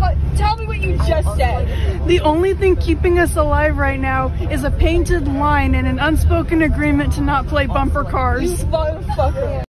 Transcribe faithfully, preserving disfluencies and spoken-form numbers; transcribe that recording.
Tell me what you just said. The only thing keeping us alive right now is a painted line and an unspoken agreement to not play bumper cars. You motherfucker.